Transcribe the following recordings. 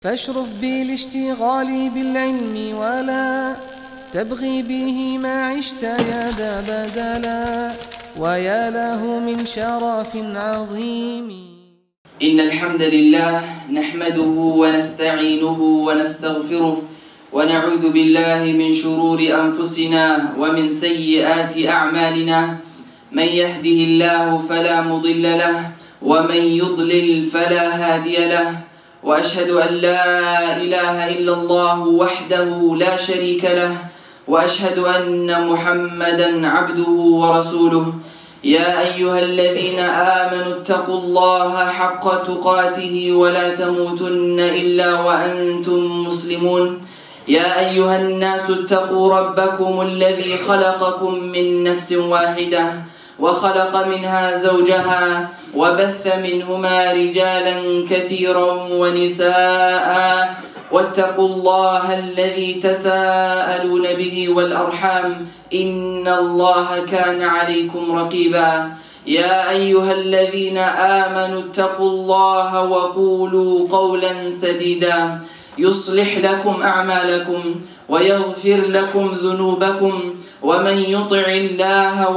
فاشرف بالاشتغال بالعلم ولا تبغي به ما عشت يا ذا بدلا ويا له من شرف عظيم. إن الحمد لله نحمده ونستعينه ونستغفره ونعوذ بالله من شرور أنفسنا ومن سيئات أعمالنا. من يهده الله فلا مضل له ومن يضلل فلا هادي له، وأشهد أن لا إله إلا الله وحده لا شريك له، وأشهد أن محمدا عبده ورسوله. يا أيها الذين آمنوا اتقوا الله حق تقاته ولا تموتن إلا وأنتم مسلمون. يا أيها الناس اتقوا ربكم الذي خلقكم من نفس واحدة وخلق منها زوجها وبث منهما رجالا كثيرا ونساء، واتقوا الله الذي تساءلون به والأرحام إن الله كان عليكم رقيبا. يا أيها الذين آمنوا اتقوا الله وقولوا قولا سديدا يصلح لكم أعمالكم ويغفر لكم ذنوبكم، ومن يطع الله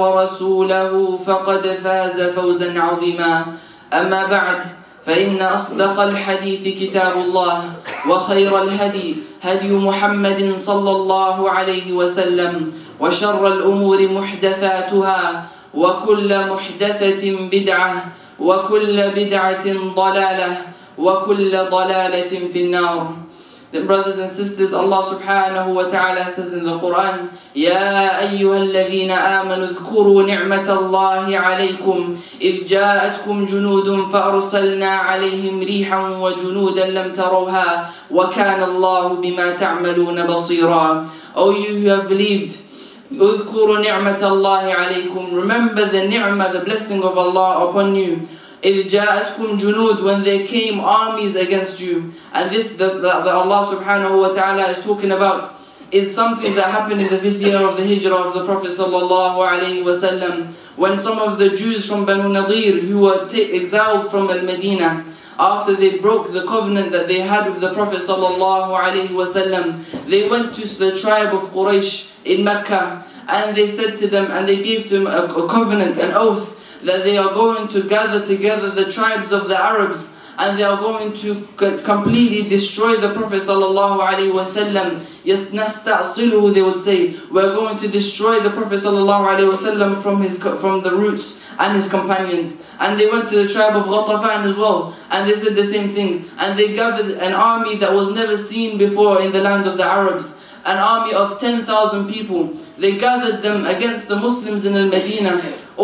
ورسوله فقد فاز فوزا عظيما. أما بعد، فإن أصدق الحديث كتاب الله، وخير الهدي هدي محمد صلى الله عليه وسلم، وشر الأمور محدثاتها، وكل محدثة بدعة، وكل بدعة ضلالة، وكل ضلالة في النار. Then brothers and sisters, Allah subhanahu wa ta'ala says in the Quran, يَا أَيُّهَا الَّذِينَ آمَنُوا اذْكُرُوا نِعْمَةَ اللَّهِ عَلَيْكُمْ إِذْ جَاءَتْكُمْ جُنُودٌ فَأَرْسَلْنَا عَلَيْهِمْ رِيحًا وَجُنُودًا لَمْ تَرَوْهَا وَكَانَ اللَّهُ بِمَا تَعْمَلُونَ بَصِيرًا. O you who have believed, اذْكُرُوا نِعْمَةَ اللَّهِ عَلَيْكُمْ, remember the ni'mah, the blessing of Allah upon you. إِذْ جَاءَتْكُمْ جُنُودٌ, when there came armies against you. And this that Allah subhanahu wa ta'ala is talking about is something that happened in the 5th year of the hijrah of the Prophet sallallahu alayhi wa sallam, when some of the Jews from Banu Nadir who were exiled from Al-Medina, after they broke the covenant that they had with the Prophet sallallahu alayhi wa sallam, they went to the tribe of Quraysh in Mecca, and they said to them, and they gave to them a covenant, an oath, that they are going to gather together the tribes of the Arabs, and they are going to completely destroy the Prophet sallallahu alaihi wasallam. Yes, nasta'siluhu, they would say, we are going to destroy the Prophet sallallahu alaihi wasallam from the roots and his companions. And they went to the tribe of Ghatafan as well, and they said the same thing. And they gathered an army that was never seen before in the land of the Arabs, an army of 10,000 people. They gathered them against the Muslims in Al-Medina.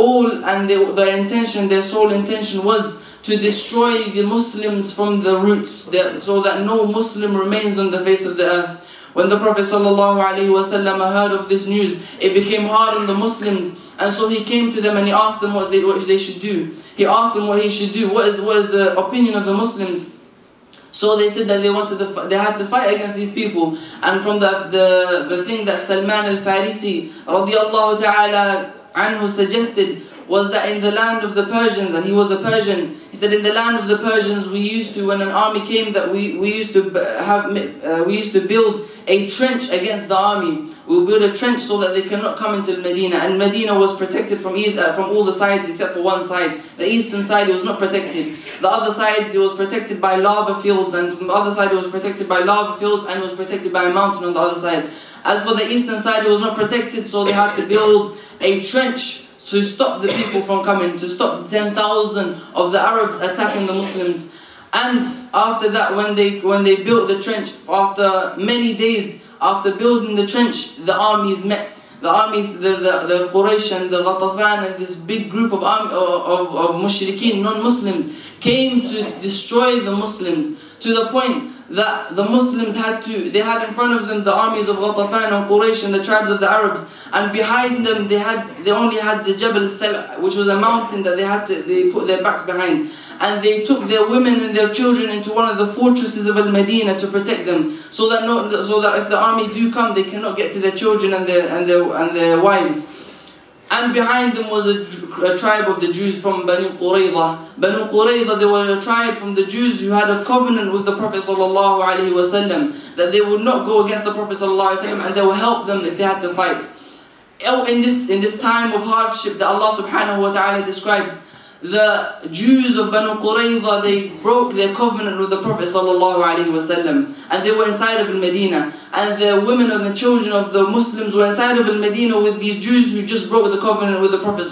Their sole intention was to destroy the Muslims from the roots, so that no Muslim remains on the face of the earth. When the Prophet ﷺ heard of this news, it became hard on the Muslims, and so he came to them and he asked them what they should do. He asked them what he should do. What is the opinion of the Muslims? So they said that they had to fight against these people. And from the thing that Salman al-Farisi radiyallahu ta'ala anhu suggested was that in the land of the Persians, and he was a Persian, he said, in the land of the Persians, we used to, when an army came, that we used to build a trench against the army. We would build a trench so that they cannot come into Medina. And Medina was protected from all the sides except for one side. The eastern side, it was not protected. The other side, it was protected by lava fields, and from the other side, it was protected by lava fields, and it was protected by a mountain on the other side. As for the eastern side, it was not protected, so they had to build a trench to stop the people from coming, to stop 10,000 of the Arabs attacking the Muslims. And after that, when they built the trench, after many days after building the trench, the armies met. The armies, the Quraysh and the Ghatafan and this big group of mushrikeen, non-Muslims, came to destroy the Muslims, to the point that the Muslims had in front of them the armies of Ghatafan and Quraysh and the tribes of the Arabs, and behind them they only had the Jabal Sal', which was a mountain that they put their backs behind, and they took their women and their children into one of the fortresses of Al-Medina to protect them, so that if the army do come, they cannot get to their children and their wives. And behind them was a tribe of the Jews from Banu Qurayza. Banu Qurayza, they were a tribe from the Jews who had a covenant with the Prophet ﷺ that they would not go against the Prophet ﷺ and they would help them if they had to fight. In this time of hardship that Allah subhanahu wa ta'ala describes, the Jews of Banu Qurayza, they broke their covenant with the Prophet ﷺ, and they were inside of Medina, and the women and the children of the Muslims were inside of Medina with these Jews who just broke the covenant with the Prophet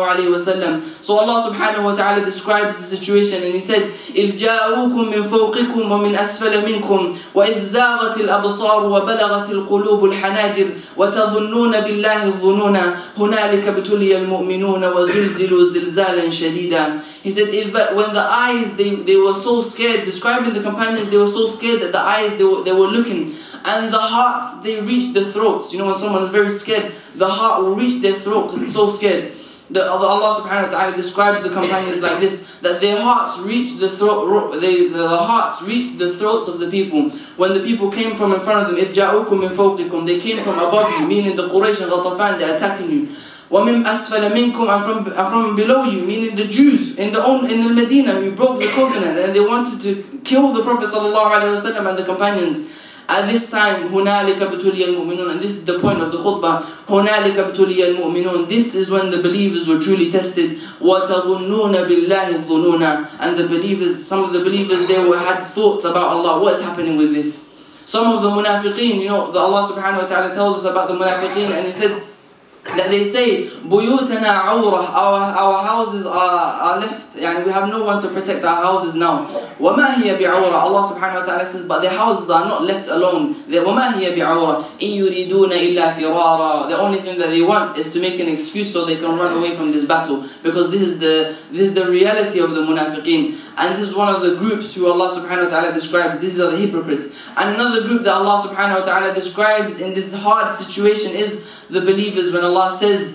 ﷺ. So Allah subhanahu wa ta'ala describes the situation, and He said, إِذْ جَاءُوكُم مِّن فَوْقِكُمْ وَمِنْ أَسْفَلَ مِنْكُمْ وَإِذْ زَاغَتِ الْأَبْصَارُ وَبَلَغَتِ الْقُلُوبُ الْحَنَاجِرَ وَتَظُنُّونَ بِاللَّهِ الظُّنُونَ هُنَالِكَ ابْتُلِيَ الْمُؤْمِنُونَ وَزُلْزِلُوا زِلْزَالًا شَدِيدًا. He said, when the eyes, they were so scared, describing the companions, they were so scared that the eyes, they were looking, and the hearts, they reached the throats. You know, when someone is very scared, the heart will reach their throat because it's so scared. Allah subhanahu wa ta'ala describes the companions like this, that their hearts reached the throat, the hearts reached the throats of the people. When the people came from in front of them, إِذْ جَاءُوكُم مِّن فَوْقِكُم, they came from above you, meaning the Quraysh and Ghatafan, they're attacking you. وَمِنْ أَسْفَلَ مِنْكُمْ, and from below you, meaning the Jews in Medina who broke the covenant and they wanted to kill the Prophet ﷺ and the companions. At this time, هُنَالِكَ ابْتُلِيَ الْمُؤْمِنُونَ, and this is the point of the khutbah, هُنَالِكَ ابْتُلِيَ الْمُؤْمِنُونَ, this is when the believers were truly tested. وَتَظُنُّونَ بِاللَّهِ الظُّنُونَ, and the believers, some of the believers, they had thoughts about Allah. What is happening with this? Some of the munafiqeen, you know, Allah subhanahu wa ta'ala tells us about the munafiqeen, and He said that they say, بُيُوتَنَا عَوْرَةً, our houses are left, and we have no one to protect our houses now. وَمَا هِيَ بِعَوْرَةً, Allah subhanahu wa ta'ala says, but their houses are not left alone. وَمَا هِيَ بِعَوْرَةً إِن يُرِيدُونَ إِلَّا فِرَارًا, the only thing that they want is to make an excuse so they can run away from this battle, because this is the reality of the munafiqeen. And this is one of the groups who Allah subhanahu wa ta'ala describes. These are the hypocrites. And another group that Allah subhanahu wa ta'ala describes in this hard situation is the believers. When Allah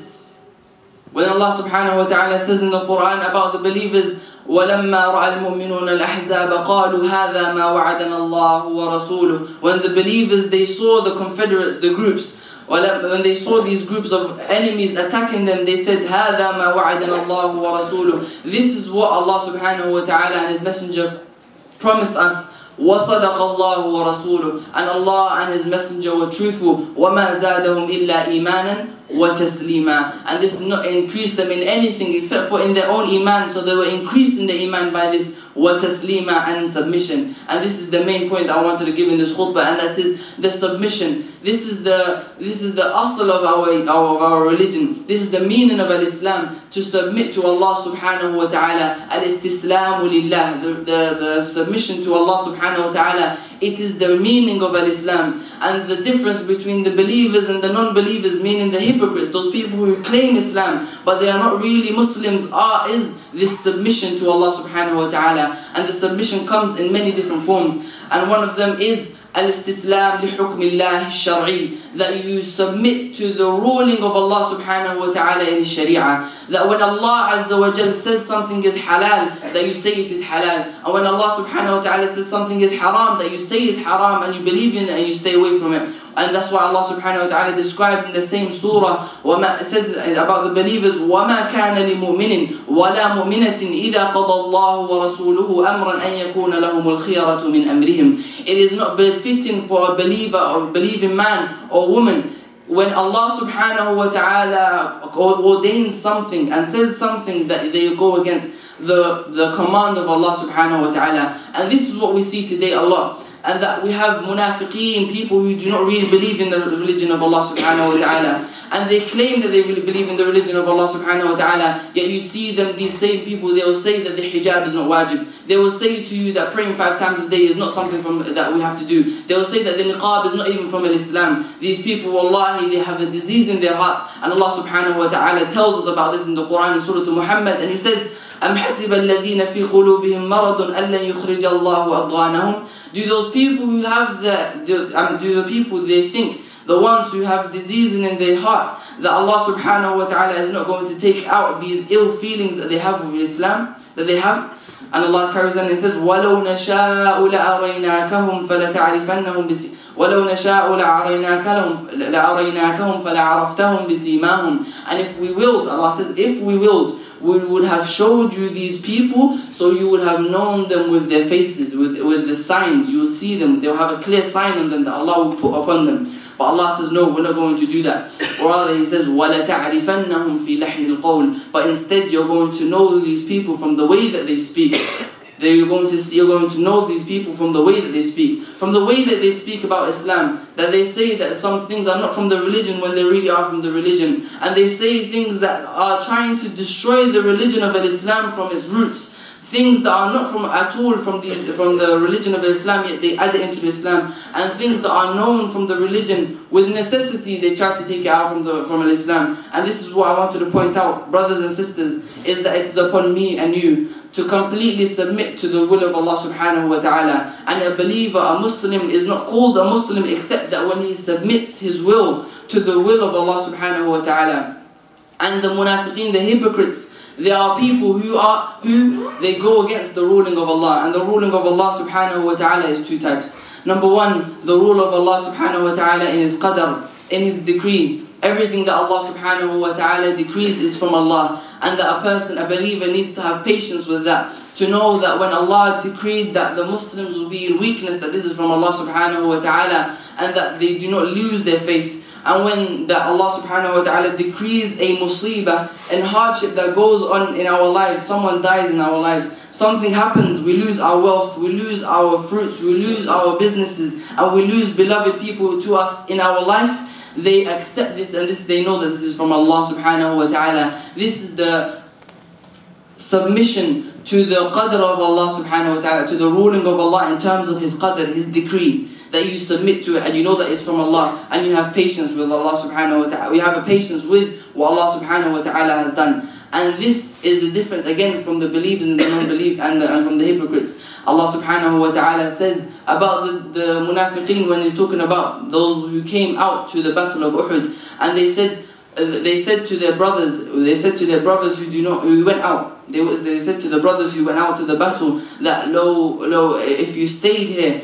subhanahu wa ta'ala says in the Quran about the believers, وَلَمَّا رَأَى الْمُؤْمِنُونَ الْأَحْزَابَ قَالُوا هَذَا مَا وَعَدَنَا اللَّهُ وَرَسُولُهُ, when the believers, they saw the confederates, the groups, when they saw these groups of enemies attacking them, they said, هَذَا مَا وَعَدَنَا اللَّهُ وَرَسُولُهُ, this is what Allah subhanahu wa ta'ala and His Messenger promised us. وَصَدَقَ اللَّهُ وَرَسُولُهُ, and Allah and His Messenger were truthful. وَمَا زَادَهُمْ إِلَّا إِيمَانًا وَتَسْلِيمًا, and this did not increase them in anything except for in their own iman. So they were increased in their iman by this وَتَسْلِيمًا, and submission. And this is the main point that I wanted to give in this khutbah, and that is the submission. This is the asl of our religion. This is the meaning of al-Islam, to submit to Allah subhanahu wa ta'ala. Al-istislamu lillah, the submission to Allah subhanahu wa ta'ala. It is the meaning of al-Islam. And the difference between the believers and the non-believers, meaning the hypocrites, those people who claim Islam but they are not really Muslims, is this submission to Allah subhanahu wa ta'ala. And the submission comes in many different forms, and one of them is al-istislam li hukmillah al-shar'i, that you submit to the ruling of Allah subhanahu wa ta'ala in His sharia. That when Allah azza wa jal says something is halal, that you say it is halal. And when Allah subhanahu wa ta'ala says something is haram, that you say is haram and you believe in it and you stay away from it. And that's why Allah subhanahu wa ta'ala describes in the same surah, it says about the believers, وَمَا كَانَ لِمُؤْمِنٍ وَلَا مُؤْمِنَةٍ إِذَا قَضَى اللَّهُ وَرَسُولُهُ أَمْرًا أَنْ يَكُونَ لَهُمُ الْخِيَرَةُ مِنْ أَمْرِهِمْ. It is not befitting for a believer or believing man or woman, when Allah subhanahu wa ta'ala ordains something and says something, that they go against the command of Allah subhanahu wa ta'ala. And this is what we see today a lot. And that we have munafiqeen, people who do not really believe in the religion of Allah subhanahu wa ta'ala. And they claim that they really believe in the religion of Allah subhanahu wa ta'ala. Yet you see them, these same people, they will say that the hijab is not wajib. They will say to you that praying 5 times a day is not something that we have to do. They will say that the niqab is not even from Islam. These people, wallahi, they have a disease in their heart. And Allah subhanahu wa ta'ala tells us about this in the Quran in Surah Muhammad. And He says, أَمْ حَسِبَ الَّذِينَ فِي قُلُوبِهِمْ مَرَضٌ أَن لَّن يُخْرِجَ اللَّهُ أَضْغَانَهُم. Do those people who have they think, the ones who have disease in their heart, that Allah subhanahu wa ta'ala is not going to take out these ill feelings that they have with Islam, that they have? And Allah carries on and says, وَلَوْ نَشَاءُ لَأَرَيْنَاكَهُمْ فَلَتَعْرِفَنَّهُم وَلَوْ نَشَاءُ لَأَرَيْنَاكَهُمْ فَلَعَرَفْتَهُم بِسِيمَاهُم. And if we willed, Allah says, if we willed, we would have showed you these people, so you would have known them with their faces, with the signs. You will see them. They will have a clear sign on them that Allah will put upon them. But Allah says, no, we're not going to do that. Or rather, He says, وَلَتَعْرِفَنَّهُمْ فِي لَحْنِ الْقَوْلِ. But instead, you're going to know these people from the way that they speak. You're going to know these people from the way that they speak. From the way that they speak about Islam. That they say that some things are not from the religion when they really are from the religion. And they say things that are trying to destroy the religion of Islam from its roots. Things that are not from at all from the religion of Islam, yet they add it into Islam. And things that are known from the religion, with necessity they try to take it out from Islam. And this is what I wanted to point out, brothers and sisters, is that it is upon me and you to completely submit to the will of Allah subhanahu wa ta'ala. And a believer, a Muslim, is not called a Muslim except that when he submits his will to the will of Allah subhanahu wa ta'ala. And the munafiqeen, the hypocrites, they are people who they go against the ruling of Allah. And the ruling of Allah subhanahu wa ta'ala is two types. Number one, the rule of Allah subhanahu wa ta'ala in His qadr, in His decree. Everything that Allah subhanahu wa ta'ala decrees is from Allah. And that a person, a believer, needs to have patience with that. To know that when Allah decreed that the Muslims will be in weakness, that this is from Allah subhanahu wa ta'ala. And that they do not lose their faith. And when that Allah subhanahu wa ta'ala decrees a musibah and hardship that goes on in our lives, someone dies in our lives, something happens, we lose our wealth, we lose our fruits, we lose our businesses, and we lose beloved people to us in our life, they accept this, and they know that this is from Allah subhanahu wa ta'ala. This is the submission to the qadr of Allah subhanahu wa ta'ala, to the ruling of Allah in terms of His qadr, His decree. That you submit to it and you know that it's from Allah, and you have patience with Allah subhanahu wa ta'ala. We have a patience with what Allah subhanahu wa ta'ala has done. And this is the difference again from the believers and the non-believers and from the hypocrites. Allah subhanahu wa ta'ala says about the munafiqeen when He's talking about those who came out to the battle of Uhud, and they said to their brothers who went out. They said to the brothers who went out to the battle that if you stayed here,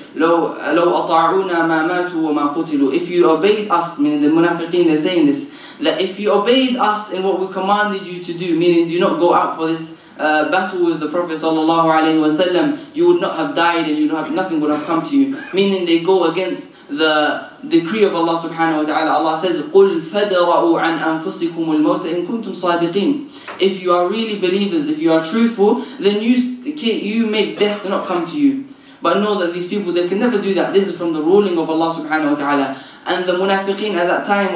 if you obeyed us, meaning the munafiqeen, they're saying this, that if you obeyed us in what we commanded you to do, meaning do not go out for this battle with the Prophet sallallahu alaihi wasallam, you would not have died and nothing would have come to you. Meaning they go against the decree of Allah subhanahu wa ta'ala. Allah says, قُلْ فَدَرَؤُوا عَنْ أَنفُسِكُمُ الْمَوْتَ إِن كُنْتُمْ صَادِقِينَ. If you are really believers, if you are truthful, then you make death not come to you. But know that these people, they can never do that. This is from the ruling of Allah subhanahu wa ta'ala. And the munafiqeen at the time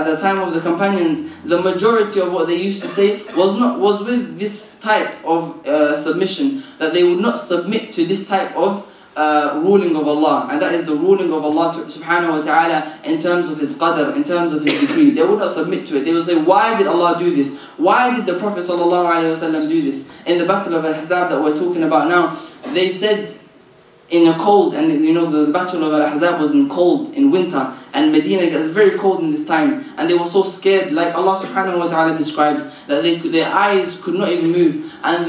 of the companions, the majority of what they used to say was with this type of submission, that they would not submit to this type of ruling of Allah. And that is the ruling of Allah subhanahu wa ta'ala in terms of His qadr, in terms of His decree. They would not submit to it. They would say, why did Allah do this? Why did the Prophet sallallahu alaihi wasallam do this? In the battle of Al-Ahzab that we're talking about now, they said in a cold, and the battle of Al-Ahzab was in winter, and Medina gets very cold in this time, and they were so scared, like Allah subhanahu wa ta'ala describes, that their eyes could not even move, and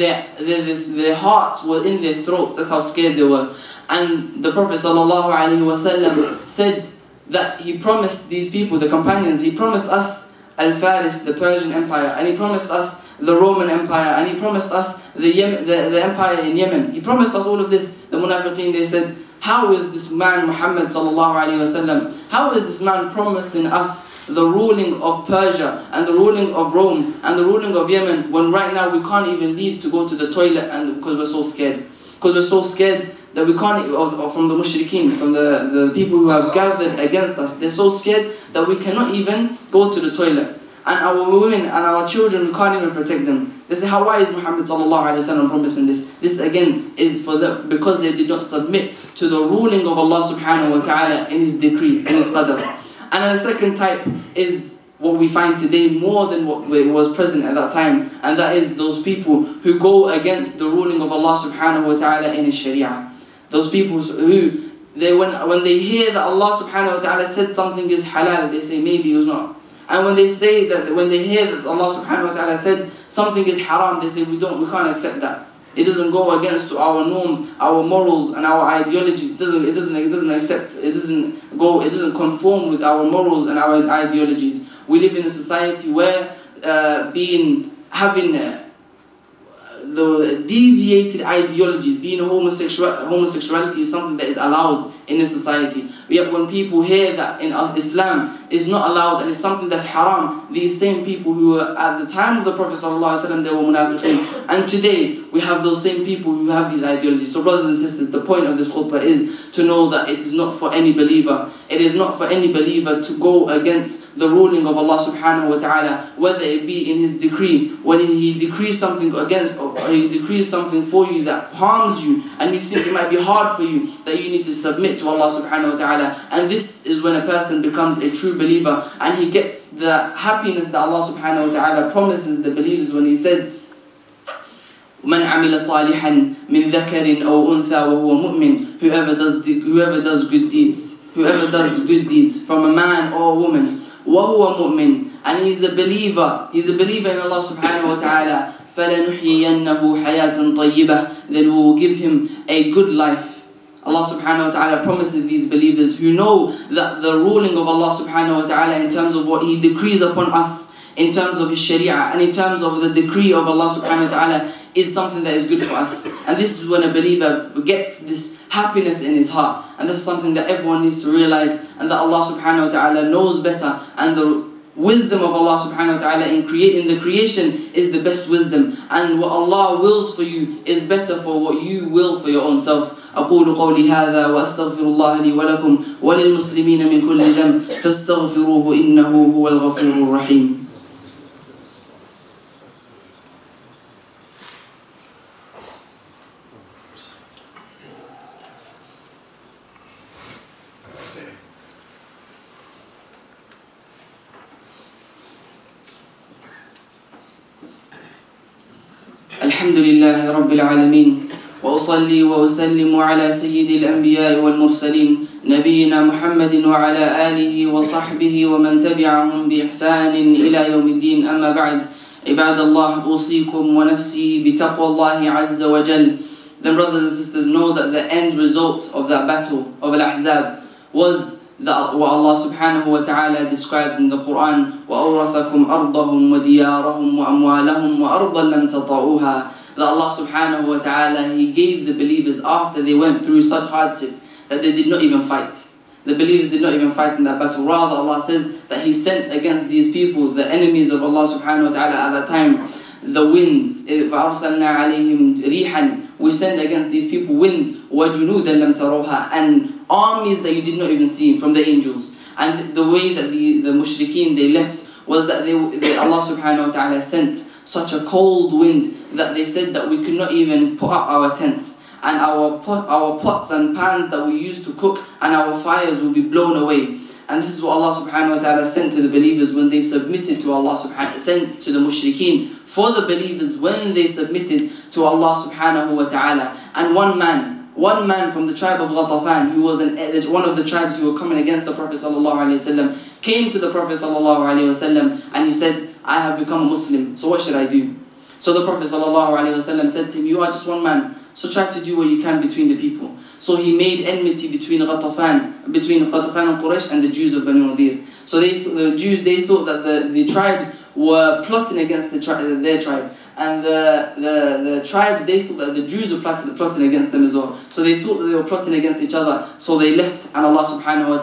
their hearts were in their throats. That's how scared they were. And the Prophet sallallahu alaihi wasallam said that he promised these people, the companions, he promised us Al-Faris, the Persian Empire, and he promised us the Roman Empire, and he promised us the empire in Yemen. He promised us all of this. The munafiqeen, they said, how is this man Muhammad sallallahu alaihi wasallam, how is this man promising us the ruling of Persia and the ruling of Rome and the ruling of Yemen, when right now we can't even leave to go to the toilet, and because we're so scared? Because we're so scared that we can't, from the mushrikeen, from the people who have gathered against us, they're so scared that we cannot even go to the toilet. And our women and our children, we can't even protect them. They say, why is Muhammad sallallahu alaihi wasallam promising this? This again is for them, because they did not submit to the ruling of Allah subhanahu wa ta'ala in His decree, in His qadr. And then the second type is what we find today more than what was present at that time, and that is those people who go against the ruling of Allah subhanahu wa ta'ala in His sharia. Those people who, when they hear that Allah subhanahu wa ta'ala said something is halal, they say maybe it was not. And when they hear that Allah subhanahu wa ta'ala said something is haram, they say we can't accept that. It doesn't go against our norms, our morals, and our ideologies. It doesn't conform with our morals and our ideologies. We live in a society where having the deviated ideologies, being homosexuality is something that is allowed in a society. Yet when people hear that in Islam is not allowed and it's something that's haram, these same people who were at the time of the Prophet ﷺ, they were munafiqeen. And today we have those same people who have these ideologies. So brothers and sisters, the point of this khutbah is to know that it is not for any believer. It is not for any believer to go against the ruling of Allah subhanahu wa ta'ala, whether it be in His decree, when He decrees something against, or He decrees something for you that harms you, and you think it might be hard for you, that you need to submit to Allah subhanahu wa ta'ala. And this is when a person becomes a true believer, and he gets the happiness that Allah subhanahu wa ta'ala promises the believers when He said, من عمل صالحا من ذكر أو أنثى وهو مؤمن. Whoever does good deeds from a man or a woman, وهو مؤمن, and he's a believer in Allah subhanahu wa ta'ala, فلنحيينه حياة طيبة, then we will give him a good life. Allah subhanahu wa ta'ala promises these believers who know that the ruling of Allah subhanahu wa ta'ala in terms of what He decrees upon us, in terms of His sharia, and in terms of the decree of Allah subhanahu wa ta'ala, is something that is good for us. And this is when a believer gets this happiness in his heart. And that's something that everyone needs to realize, and that Allah subhanahu wa ta'ala knows better, and the wisdom of Allah subhanahu wa ta'ala in creating the creation is the best wisdom, and what Allah wills for you is better for what you will for your own self. أقول قولي هذا وأستغفر الله لي ولكم وللمسلمين من كل ذنب فاستغفروه إنه هو الغفور الرحيم. الحمد لله رب العالمين، وأصلي وأسلم على سيد الأنبياء والمرسلين نبينا محمد وعلى آله وصحبه ومن تبعهم بإحسان إلى يوم الدين. أما بعد، عباد الله، أوصيكم ونفسي بتقوى الله عز وجل. Then brothers and sisters, know that the end result of that battle of Al-Ahzab was what Allah subhanahu wa ta'ala describes in the Quran, وَأَوْرَثَكُمْ أَرْضَهُمْ وَدِيَارَهُمْ وَأَمْوَالَهُمْ وَأَرْضًا لَمْ تَطَعُوهَا. That Allah subhanahu wa ta'ala, He gave the believers after they went through such hardship that they did not even fight. The believers did not even fight in that battle. Rather, Allah says that He sent against these people, the enemies of Allah subhanahu wa ta'ala at that time, the winds. فَأَرْسَلْنَا عَلَيْهِمْ رِيحًا. We sent against these people winds, وَجُنُودًا لَمْ تَرَوْهَا, and armies that you did not even see from the angels. And the way that the mushrikeen, they left was that Allah subhanahu wa ta'ala sent such a cold wind that they said that we could not even put up our tents, and our pots and pans that we used to cook and our fires will be blown away. And this is what Allah subhanahu wa ta'ala sent to the believers when they submitted to Allah subhanahu wa ta'ala, sent to the mushrikeen for the believers when they submitted to Allah subhanahu wa ta'ala. And one man from the tribe of Ghatafan, who was one of the tribes who were coming against the Prophet sallallahu alaihi wasallam, came to the Prophet sallallahu alaihi wasallam and he said, I have become a Muslim, so what should I do? So the Prophet sallallahu alaihi wasallam said to him, you are just one man, so try to do what you can between the people. So he made enmity between Ghatafan and Quraysh and the Jews of Banu Nadir. So the Jews, they thought that the tribes were plotting against their tribe. And the tribes, they thought that the Jews were plotting against them as well. So they thought that they were plotting against each other. So they left, and Allah subhanahu wa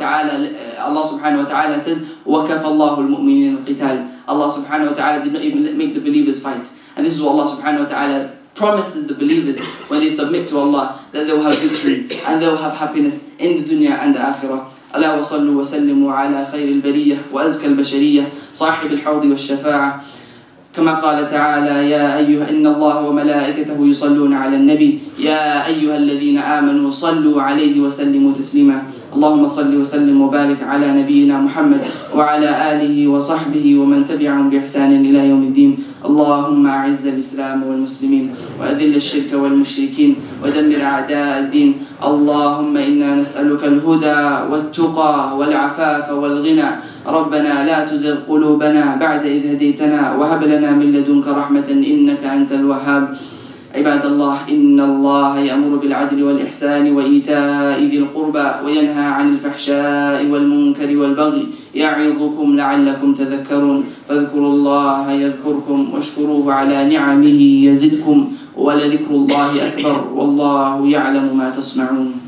ta'ala says, وَكَفَ اللَّهُ الْمُؤْمِنِينَ الْقِتَالِ. Allah subhanahu wa ta'ala did not even make the believers fight. And this is what Allah subhanahu wa ta'ala promises the believers when they submit to Allah, that they will have victory and they will have happiness in the dunya and the akhirah. ألا وصلوا وسلموا على خير البرية وأزكى البشرية صاحب الحوض والشفاعة كما قال تعالى يا أيها إن الله وملائكته يصلون على النبي يا أيها الذين آمنوا صلوا عليه وسلموا تسليما. اللهم صل وسلم وبارك على نبينا محمد وعلى آله وصحبه ومن تبعهم بإحسان إلى يوم الدين. اللهم أعز الإسلام والمسلمين وأذل الشرك والمشركين ودمر أعداء الدين. اللهم إنا نسألك الهدى والتقى والعفاف والغنى. ربنا لا تزغ قلوبنا بعد إذ هديتنا وهب لنا من لدنك رحمة إنك أنت الوهاب. عباد الله، إن الله يأمر بالعدل والإحسان وإيتاء ذي القربى وينهى عن الفحشاء والمنكر والبغي يعظكم لعلكم تذكرون. فاذكروا الله يذكركم واشكروه على نعمه يزدكم ولذكر الله أكبر والله يعلم ما تصنعون.